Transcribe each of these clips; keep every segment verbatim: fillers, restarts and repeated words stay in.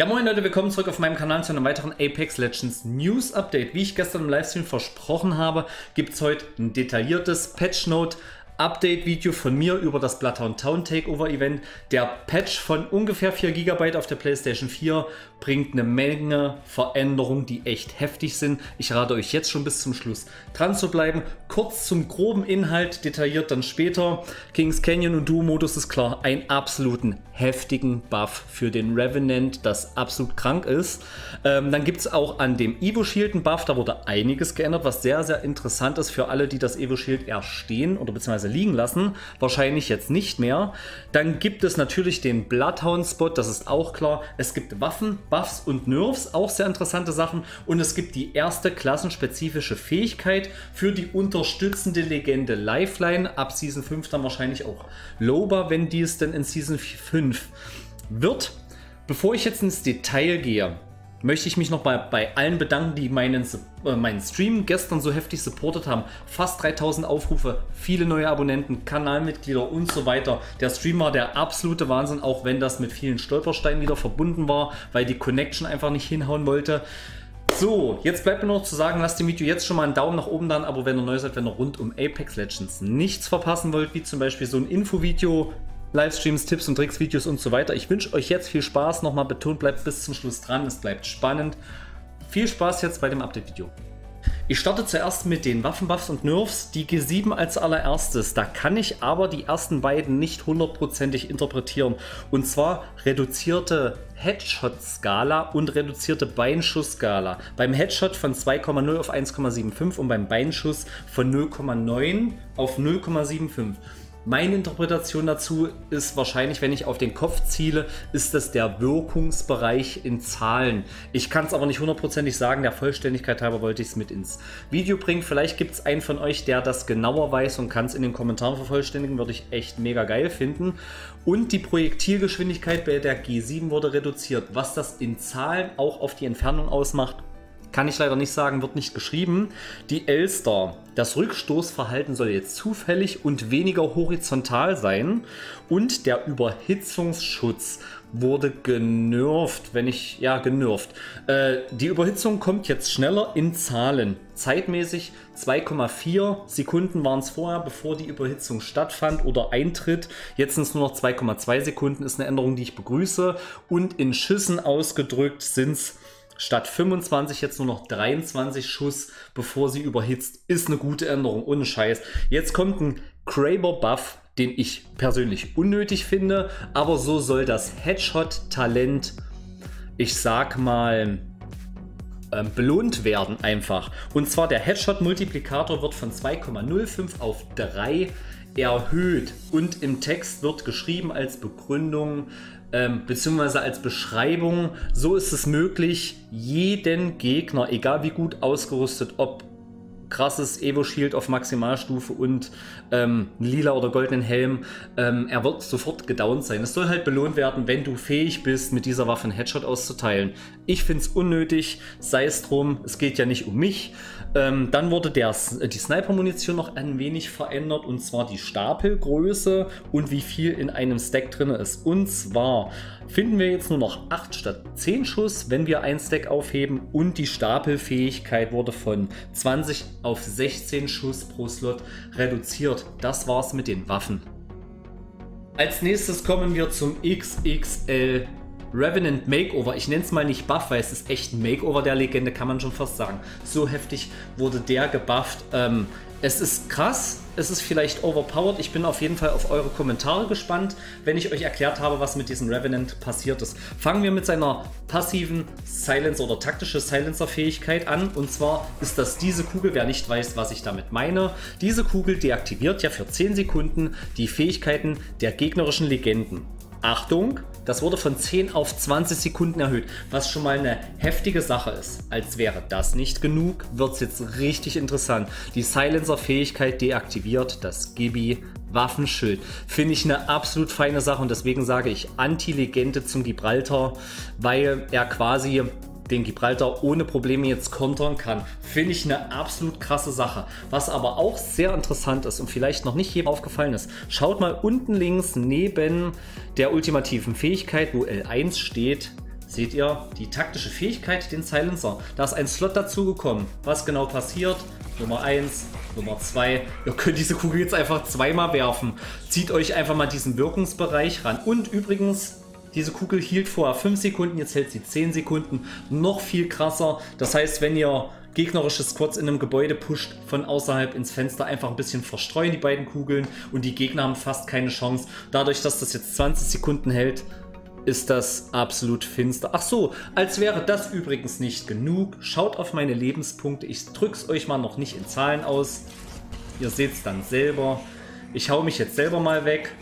Ja moin Leute, willkommen zurück auf meinem Kanal zu einem weiteren Apex Legends News Update. Wie ich gestern im Livestream versprochen habe, gibt es heute ein detailliertes Patch Note Update-Video von mir über das Bloodhound Town Takeover Event. Der Patch von ungefähr vier Gigabyte auf der PlayStation vier bringt eine Menge Veränderungen, die echt heftig sind. Ich rate euch jetzt schon bis zum Schluss dran zu bleiben. Kurz zum groben Inhalt, detailliert dann später. Kings Canyon und Duo-Modus ist klar, einen absoluten heftigen Buff für den Revenant, das absolut krank ist. Ähm, dann gibt es auch an dem Evo Shield einen Buff, da wurde einiges geändert, was sehr, sehr interessant ist für alle, die das Evo Shield erstehen oder beziehungsweise liegen lassen. Wahrscheinlich jetzt nicht mehr. Dann gibt es natürlich den Bloodhound Spot, das ist auch klar. Es gibt Waffen, Buffs und Nerfs, auch sehr interessante Sachen. Und es gibt die erste klassenspezifische Fähigkeit für die unterstützende Legende Lifeline. Ab Season fünf dann wahrscheinlich auch Loba, wenn die es denn in Season fünf wird. Bevor ich jetzt ins Detail gehe, möchte ich mich noch mal bei allen bedanken, die meinen, äh, meinen Stream gestern so heftig supportet haben. Fast dreitausend Aufrufe, viele neue Abonnenten, Kanalmitglieder und so weiter. Der Stream war der absolute Wahnsinn, auch wenn das mit vielen Stolpersteinen wieder verbunden war, weil die Connection einfach nicht hinhauen wollte. So, jetzt bleibt mir noch zu sagen, lasst dem Video jetzt schon mal einen Daumen nach oben da, aber wenn ihr neu seid, wenn ihr rund um Apex Legends nichts verpassen wollt, wie zum Beispiel so ein Infovideo, Livestreams, Tipps und Tricks, Videos und so weiter. Ich wünsche euch jetzt viel Spaß. Nochmal betont, bleibt bis zum Schluss dran. Es bleibt spannend. Viel Spaß jetzt bei dem Update-Video. Ich starte zuerst mit den Waffenbuffs und Nerfs. Die G sieben als allererstes. Da kann ich aber die ersten beiden nicht hundertprozentig interpretieren. Und zwar reduzierte Headshot-Skala und reduzierte Beinschuss-Skala. Beim Headshot von zwei Komma null auf eins Komma fünfundsiebzig und beim Beinschuss von null Komma neun auf null Komma fünfundsiebzig. Meine Interpretation dazu ist wahrscheinlich, wenn ich auf den Kopf ziele, ist das der Wirkungsbereich in Zahlen. Ich kann es aber nicht hundertprozentig sagen, der Vollständigkeit halber wollte ich es mit ins Video bringen. Vielleicht gibt es einen von euch, der das genauer weiß und kann es in den Kommentaren vervollständigen, würde ich echt mega geil finden. Und die Projektilgeschwindigkeit bei der G sieben wurde reduziert. Was das in Zahlen auch auf die Entfernung ausmacht, kann ich leider nicht sagen, wird nicht geschrieben. Die Elster, das Rückstoßverhalten soll jetzt zufällig und weniger horizontal sein. Und der Überhitzungsschutz wurde genervt, wenn ich, ja, genervt. Äh, die Überhitzung kommt jetzt schneller in Zahlen. Zeitmäßig zwei Komma vier Sekunden waren es vorher, bevor die Überhitzung stattfand oder eintritt. Jetzt sind es nur noch zwei Komma zwei Sekunden, ist eine Änderung, die ich begrüße. Und in Schüssen ausgedrückt sind es statt fünfundzwanzig jetzt nur noch dreiundzwanzig Schuss, bevor sie überhitzt. Ist eine gute Änderung, ohne Scheiß. Jetzt kommt ein Kraber-Buff, den ich persönlich unnötig finde, aber so soll das Headshot-Talent, ich sag mal, ähm, belohnt werden einfach. Und zwar der Headshot-Multiplikator wird von zwei Komma null fünf auf drei erhöht. Und im Text wird geschrieben als Begründung, Ähm, beziehungsweise als Beschreibung, so ist es möglich, jeden Gegner, egal wie gut ausgerüstet, ob krasses Evo Shield auf Maximalstufe und ähm, lila oder goldenen Helm, ähm, er wird sofort gedownt sein. Es soll halt belohnt werden, wenn du fähig bist, mit dieser Waffe einen Headshot auszuteilen. Ich finde es unnötig, sei es drum, es geht ja nicht um mich. Ähm, dann wurde der, die Sniper-Munition noch ein wenig verändert, und zwar die Stapelgröße und wie viel in einem Stack drin ist. Und zwar finden wir jetzt nur noch acht statt zehn Schuss, wenn wir ein Stack aufheben, und die Stapelfähigkeit wurde von zwanzig auf sechzehn Schuss pro Slot reduziert. Das war's mit den Waffen. Als nächstes kommen wir zum X X L Revenant Makeover. Ich nenne es mal nicht Buff, weil es ist echt ein Makeover der Legende, kann man schon fast sagen. So heftig wurde der gebufft. Ähm, es ist krass, es ist vielleicht overpowered. Ich bin auf jeden Fall auf eure Kommentare gespannt, wenn ich euch erklärt habe, was mit diesem Revenant passiert ist. Fangen wir mit seiner passiven Silencer oder taktische Silencer-Fähigkeit an. Und zwar ist das diese Kugel, wer nicht weiß, was ich damit meine. Diese Kugel deaktiviert ja für zehn Sekunden die Fähigkeiten der gegnerischen Legenden. Achtung, das wurde von zehn auf zwanzig Sekunden erhöht, was schon mal eine heftige Sache ist. Als wäre das nicht genug, wird es jetzt richtig interessant. Die Silencer-Fähigkeit deaktiviert, das Gibi Waffenschild. Finde ich eine absolut feine Sache, und deswegen sage ich Anti-Legende zum Gibraltar, weil er quasi den Gibraltar ohne Probleme jetzt kontern kann. Finde ich eine absolut krasse Sache. Was aber auch sehr interessant ist und vielleicht noch nicht jedem aufgefallen ist, schaut mal unten links neben der ultimativen Fähigkeit, wo L eins steht, seht ihr die taktische Fähigkeit, den Silencer. Da ist ein Slot dazugekommen. Was genau passiert? Nummer eins, Nummer zwei. Ihr könnt diese Kugel jetzt einfach zweimal werfen. Zieht euch einfach mal diesen Wirkungsbereich ran. Und übrigens, diese Kugel hielt vorher fünf Sekunden, jetzt hält sie zehn Sekunden. Noch viel krasser. Das heißt, wenn ihr gegnerische Squads in einem Gebäude pusht, von außerhalb ins Fenster einfach ein bisschen verstreuen, die beiden Kugeln. Und die Gegner haben fast keine Chance. Dadurch, dass das jetzt zwanzig Sekunden hält, ist das absolut finster. Ach so, als wäre das übrigens nicht genug. Schaut auf meine Lebenspunkte. Ich drücke es euch mal noch nicht in Zahlen aus. Ihr seht es dann selber. Ich hau mich jetzt selber mal weg.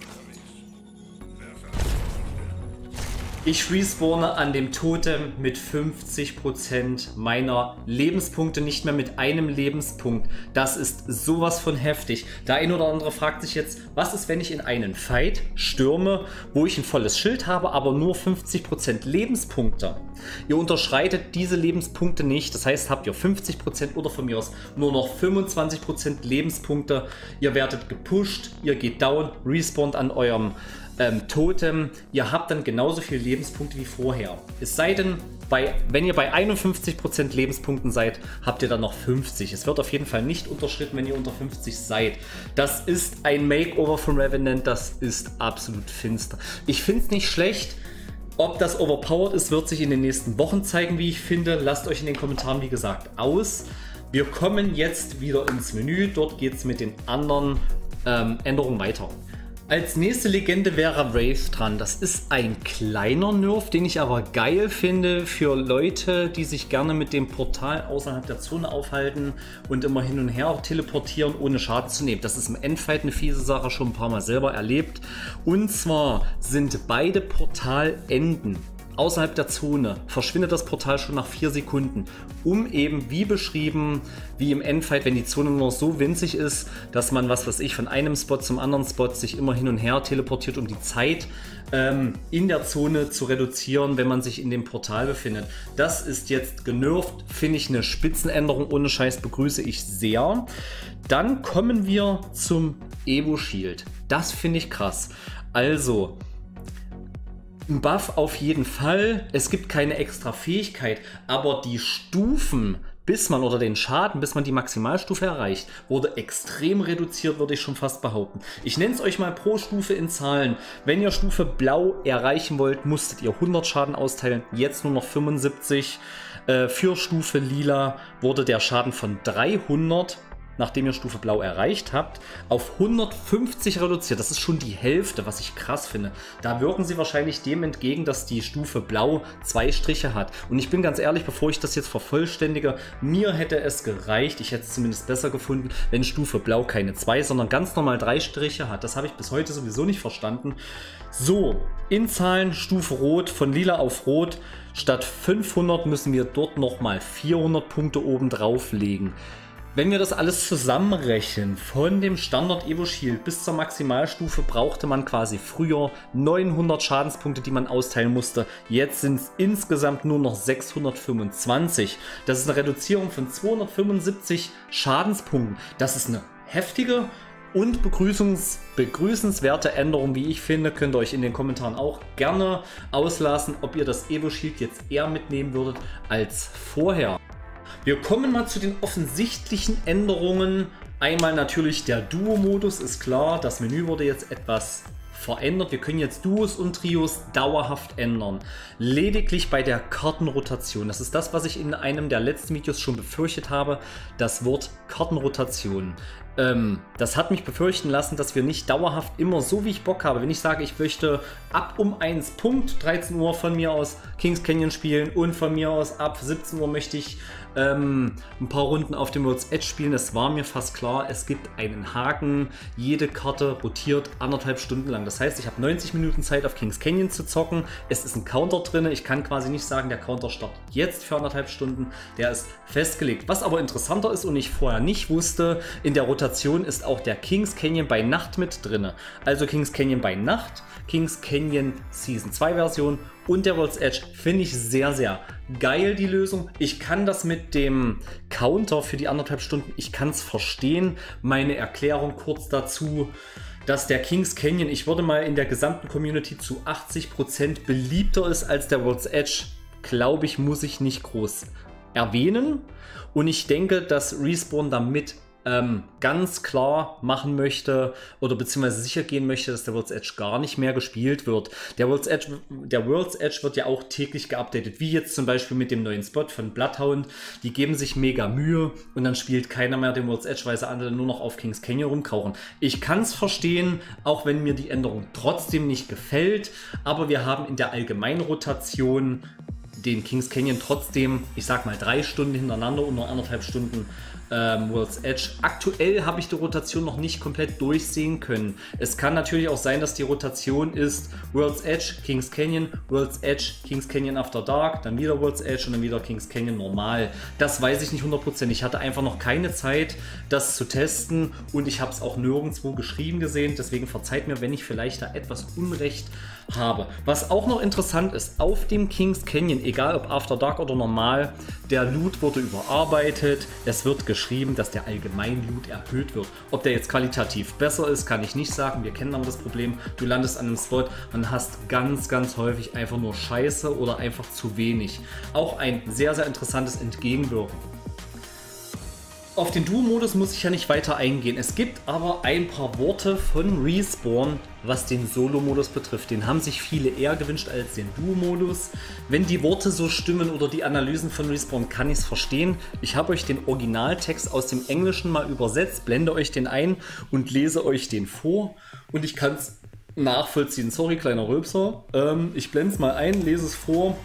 Ich respawne an dem Totem mit fünfzig Prozent meiner Lebenspunkte, nicht mehr mit einem Lebenspunkt. Das ist sowas von heftig. Der ein oder andere fragt sich jetzt, was ist, wenn ich in einen Fight stürme, wo ich ein volles Schild habe, aber nur fünfzig Prozent Lebenspunkte. Ihr unterschreitet diese Lebenspunkte nicht, das heißt, habt ihr fünfzig Prozent oder von mir aus nur noch fünfundzwanzig Prozent Lebenspunkte. Ihr werdet gepusht, ihr geht down, respawnt an eurem Ähm, Totem, ihr habt dann genauso viele Lebenspunkte wie vorher. Es sei denn, bei, wenn ihr bei einundfünfzig Prozent Lebenspunkten seid, habt ihr dann noch fünfzig. Es wird auf jeden Fall nicht unterschritten, wenn ihr unter fünfzig seid. Das ist ein Makeover von Revenant, das ist absolut finster. Ich finde es nicht schlecht. Ob das overpowered ist, wird sich in den nächsten Wochen zeigen, wie ich finde. Lasst euch in den Kommentaren, wie gesagt, aus. Wir kommen jetzt wieder ins Menü. Dort geht es mit den anderen ähm, Änderungen weiter. Als nächste Legende wäre Wraith dran. Das ist ein kleiner Nerf, den ich aber geil finde für Leute, die sich gerne mit dem Portal außerhalb der Zone aufhalten und immer hin und her teleportieren, ohne Schaden zu nehmen. Das ist im Endfight eine fiese Sache, schon ein paar Mal selber erlebt. Und zwar sind beide Portalenden außerhalb der Zone, verschwindet das Portal schon nach vier Sekunden, um eben, wie beschrieben, wie im Endfight, wenn die Zone nur so winzig ist, dass man, was weiß ich, von einem Spot zum anderen Spot sich immer hin und her teleportiert, um die Zeit ähm, in der Zone zu reduzieren, wenn man sich in dem Portal befindet. Das ist jetzt genervt, finde ich eine Spitzenänderung, ohne Scheiß, begrüße ich sehr. Dann kommen wir zum Evo Shield. Das finde ich krass. Also, ein Buff auf jeden Fall, es gibt keine extra Fähigkeit, aber die Stufen, bis man oder den Schaden, bis man die Maximalstufe erreicht, wurde extrem reduziert, würde ich schon fast behaupten. Ich nenne es euch mal pro Stufe in Zahlen. Wenn ihr Stufe Blau erreichen wollt, musstet ihr hundert Schaden austeilen, jetzt nur noch fünfundsiebzig. Äh, für Stufe Lila wurde der Schaden von dreihundert, nachdem ihr Stufe Blau erreicht habt, auf hundertfünfzig reduziert. Das ist schon die Hälfte, was ich krass finde. Da wirken sie wahrscheinlich dem entgegen, dass die Stufe Blau zwei Striche hat. Und ich bin ganz ehrlich, bevor ich das jetzt vervollständige, mir hätte es gereicht, ich hätte es zumindest besser gefunden, wenn Stufe Blau keine zwei, sondern ganz normal drei Striche hat. Das habe ich bis heute sowieso nicht verstanden. So, in Zahlen Stufe Rot, von Lila auf Rot. Statt fünfhundert müssen wir dort nochmal vierhundert Punkte oben drauf legen. Wenn wir das alles zusammenrechnen, von dem Standard Evo Shield bis zur Maximalstufe, brauchte man quasi früher neunhundert Schadenspunkte, die man austeilen musste. Jetzt sind es insgesamt nur noch sechshundertfünfundzwanzig. Das ist eine Reduzierung von zweihundertfünfundsiebzig Schadenspunkten. Das ist eine heftige und begrüßungs begrüßenswerte Änderung, wie ich finde. Könnt ihr euch in den Kommentaren auch gerne auslassen, ob ihr das Evo Shield jetzt eher mitnehmen würdet als vorher. Wir kommen mal zu den offensichtlichen Änderungen. Einmal natürlich der Duo-Modus, ist klar. Das Menü wurde jetzt etwas verändert. Wir können jetzt Duos und Trios dauerhaft ändern. Lediglich bei der Kartenrotation. Das ist das, was ich in einem der letzten Videos schon befürchtet habe. Das Wort Kartenrotation. Ähm, das hat mich befürchten lassen, dass wir nicht dauerhaft immer so, wie ich Bock habe. Wenn ich sage, ich möchte ab um eins Punkt dreizehn Uhr von mir aus Kings Canyon spielen und von mir aus ab siebzehn Uhr möchte ich ähm, ein paar Runden auf dem World's Edge spielen. Es war mir fast klar, es gibt einen Haken. Jede Karte rotiert anderthalb Stunden lang. Das heißt, ich habe neunzig Minuten Zeit auf Kings Canyon zu zocken. Es ist ein Counter drin. Ich kann quasi nicht sagen, der Counter startet jetzt für anderthalb Stunden. Der ist festgelegt. Was aber interessanter ist und ich vorher nicht wusste, in der Rotation ist auch der Kings Canyon bei Nacht mit drin. Also Kings Canyon bei Nacht, Kings Canyon Season zwei Version und der World's Edge finde ich sehr, sehr geil, die Lösung. Ich kann das mit dem Counter für die anderthalb Stunden, ich kann es verstehen. Meine Erklärung kurz dazu. dass der Kings Canyon, ich würde mal in der gesamten Community zu achtzig Prozent beliebter ist als der World's Edge, glaube ich, muss ich nicht groß erwähnen. Und ich denke, dass Respawn damit ähm, ganz klar machen möchte oder beziehungsweise sicher gehen möchte, dass der World's Edge gar nicht mehr gespielt wird. Der World's Edge, der World's Edge wird ja auch täglich geupdatet, wie jetzt zum Beispiel mit dem neuen Spot von Bloodhound. Die geben sich mega Mühe und dann spielt keiner mehr den World's Edge, weil sie andere nur noch auf Kings Canyon rumkrauchen. Ich kann es verstehen, auch wenn mir die Änderung trotzdem nicht gefällt, aber wir haben in der Allgemeinrotation den Kings Canyon trotzdem, ich sag mal, drei Stunden hintereinander und nur anderthalb Stunden ähm, World's Edge. Aktuell habe ich die Rotation noch nicht komplett durchsehen können. Es kann natürlich auch sein, dass die Rotation ist World's Edge, Kings Canyon, World's Edge, Kings Canyon After Dark, dann wieder World's Edge und dann wieder Kings Canyon normal. Das weiß ich nicht hundert Prozent. Ich hatte einfach noch keine Zeit, das zu testen und ich habe es auch nirgendwo geschrieben gesehen. Deswegen verzeiht mir, wenn ich vielleicht da etwas Unrecht habe. Was auch noch interessant ist, auf dem Kings Canyon, egal ob After Dark oder normal, der Loot wurde überarbeitet. Es wird geschrieben, dass der Allgemein-Loot erhöht wird. Ob der jetzt qualitativ besser ist, kann ich nicht sagen. Wir kennen aber das Problem, du landest an einem Spot und hast ganz, ganz häufig einfach nur Scheiße oder einfach zu wenig. Auch ein sehr, sehr interessantes Entgegenwirken. Auf den Duo-Modus muss ich ja nicht weiter eingehen. Es gibt aber ein paar Worte von Respawn, was den Solo-Modus betrifft. Den haben sich viele eher gewünscht als den Duo-Modus. Wenn die Worte so stimmen oder die Analysen von Respawn, kann ich es verstehen. Ich habe euch den Originaltext aus dem Englischen mal übersetzt, blende euch den ein und lese euch den vor. Und ich kann es nachvollziehen. Sorry, kleiner Rülpser. Ähm, ich blende es mal ein, lese es vor.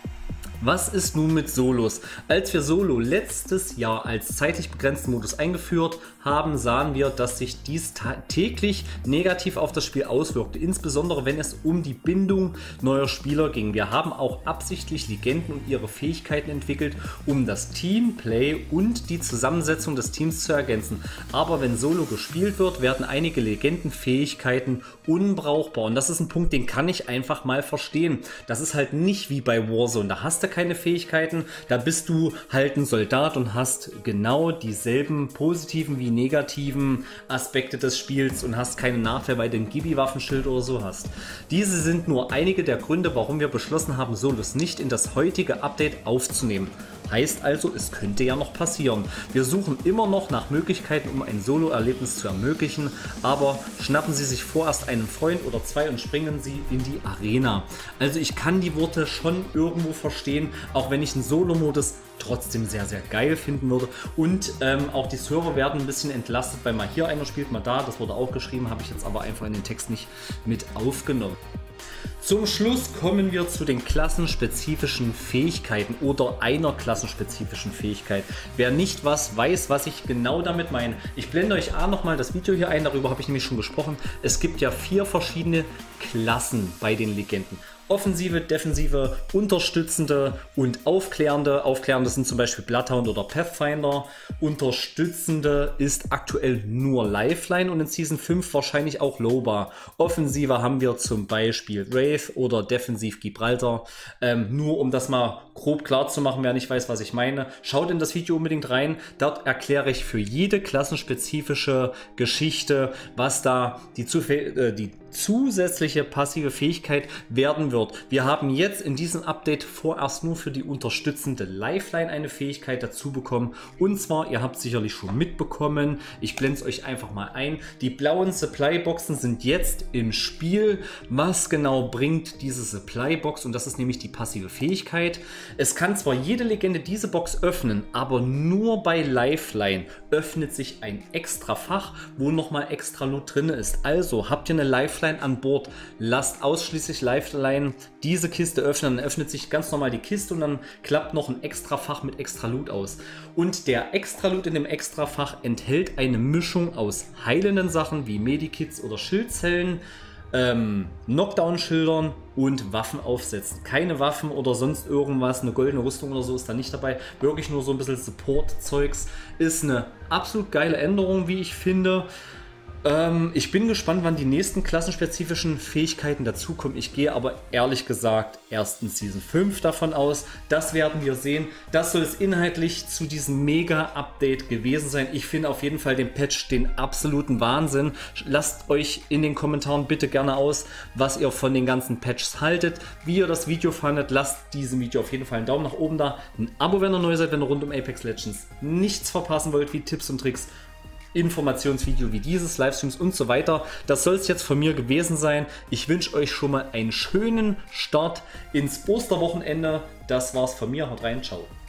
Was ist nun mit Solos? Als wir Solo letztes Jahr als zeitlich begrenzten Modus eingeführt haben, sahen wir, dass sich dies täglich negativ auf das Spiel auswirkte, insbesondere wenn es um die Bindung neuer Spieler ging. Wir haben auch absichtlich Legenden und ihre Fähigkeiten entwickelt, um das Teamplay und die Zusammensetzung des Teams zu ergänzen. Aber wenn Solo gespielt wird, werden einige Legendenfähigkeiten unbrauchbar. Und das ist ein Punkt, den kann ich einfach mal verstehen. Das ist halt nicht wie bei Warzone. Da hast du keine Fähigkeiten, da bist du halt ein Soldat und hast genau dieselben positiven wie negativen Aspekte des Spiels und hast keinen Nachteil, weil du ein Gibi-Waffenschild oder so hast. Diese sind nur einige der Gründe, warum wir beschlossen haben, Solos nicht in das heutige Update aufzunehmen. Heißt also, es könnte ja noch passieren. Wir suchen immer noch nach Möglichkeiten, um ein Solo-Erlebnis zu ermöglichen, aber schnappen Sie sich vorerst einen Freund oder zwei und springen Sie in die Arena. Also ich kann die Worte schon irgendwo verstehen, auch wenn ich einen Solo-Modus trotzdem sehr, sehr geil finden würde. Und ähm, auch die Server werden ein bisschen entlastet, weil mal hier einer spielt, mal da. Das wurde auch geschrieben, habe ich jetzt aber einfach in den Text nicht mit aufgenommen. Zum Schluss kommen wir zu den klassenspezifischen Fähigkeiten oder einer klassenspezifischen Fähigkeit. Wer nicht was weiß, was ich genau damit meine, ich blende euch A nochmal das Video hier ein, darüber habe ich nämlich schon gesprochen. Es gibt ja vier verschiedene Klassen bei den Legenden. Offensive, defensive, unterstützende und aufklärende. Aufklärende sind zum Beispiel Bloodhound oder Pathfinder. Unterstützende ist aktuell nur Lifeline und in Season fünf wahrscheinlich auch Loba. Offensive haben wir zum Beispiel Wraith oder defensiv Gibraltar. Ähm, nur um das mal grob klar zu machen, wer nicht weiß, was ich meine. Schaut in das Video unbedingt rein. Dort erkläre ich für jede klassenspezifische Geschichte, was da die, äh, die zusätzliche passive Fähigkeit werden wird. Wir haben jetzt in diesem Update vorerst nur für die unterstützende Lifeline eine Fähigkeit dazu bekommen. Und zwar, ihr habt sicherlich schon mitbekommen, ich blende es euch einfach mal ein, die blauen Supply-Boxen sind jetzt im Spiel. Was genau bringt diese Supply-Box? Und das ist nämlich die passive Fähigkeit. Es kann zwar jede Legende diese Box öffnen, aber nur bei Lifeline öffnet sich ein extra Fach, wo nochmal extra Loot drin ist. Also habt ihr eine Lifeline an Bord, lasst ausschließlich Lifeline diese Kiste öffnen, dann öffnet sich ganz normal die Kiste und dann klappt noch ein extra Fach mit extra Loot aus. Und der extra Loot in dem extra Fach enthält eine Mischung aus heilenden Sachen wie Medikits oder Schildzellen, ähm, Knockdown-Schildern und Waffen aufsetzen. Keine Waffen oder sonst irgendwas, eine goldene Rüstung oder so ist da nicht dabei. Wirklich nur so ein bisschen Support-Zeugs. Ist eine absolut geile Änderung, wie ich finde. Ähm, ich bin gespannt, wann die nächsten klassenspezifischen Fähigkeiten dazukommen. Ich gehe aber ehrlich gesagt erst in Season fünf davon aus. Das werden wir sehen. Das soll es inhaltlich zu diesem Mega-Update gewesen sein. Ich finde auf jeden Fall den Patch den absoluten Wahnsinn. Lasst euch in den Kommentaren bitte gerne aus, was ihr von den ganzen Patches haltet, wie ihr das Video fandet. Lasst diesem Video auf jeden Fall einen Daumen nach oben da. Ein Abo, wenn ihr neu seid, wenn ihr rund um Apex Legends nichts verpassen wollt, wie Tipps und Tricks, Informationsvideo wie dieses, Livestreams und so weiter. Das soll es jetzt von mir gewesen sein. Ich wünsche euch schon mal einen schönen Start ins Osterwochenende. Das war's von mir. Haut rein, ciao.